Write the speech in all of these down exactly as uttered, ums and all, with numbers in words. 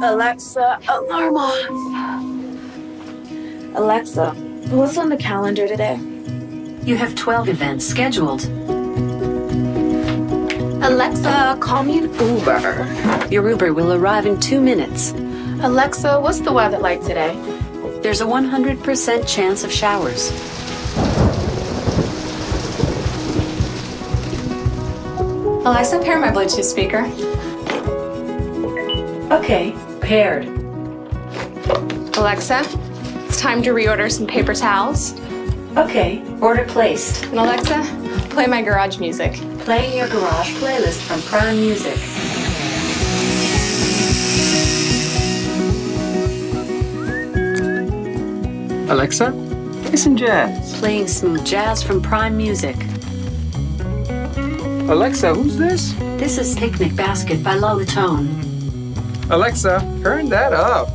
Alexa, alarm off. Alexa, what's on the calendar today? You have twelve events scheduled. Alexa, call me an Uber. Your Uber will arrive in two minutes. Alexa, what's the weather like today? There's a one hundred percent chance of showers. Alexa, pair my Bluetooth speaker. Okay, paired. Alexa, it's time to reorder some paper towels. Okay, order placed. And Alexa, play my garage music. Playing your garage playlist from Prime Music. Alexa, play some jazz. Playing smooth jazz from Prime Music. Alexa, who's this? This is Picnic Basket by Lullatone. Alexa, turn that up.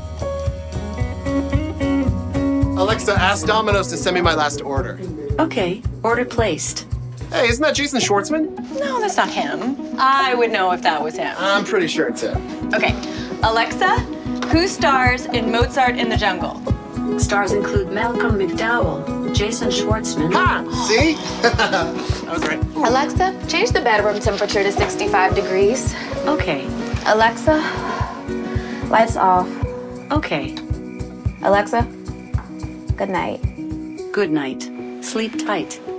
Alexa, ask Domino's to send me my last order. Okay, order placed. Hey, isn't that Jason Schwartzman? No, that's not him. I would know if that was him. I'm pretty sure it's him. Okay, Alexa, who stars in Mozart in the Jungle? Stars include Malcolm McDowell, Jason Schwartzman. Ha! See? I was right. Alexa, change the bedroom temperature to sixty-five degrees. Okay, Alexa, lights off. okay. Alexa, good night. Good night. Sleep tight.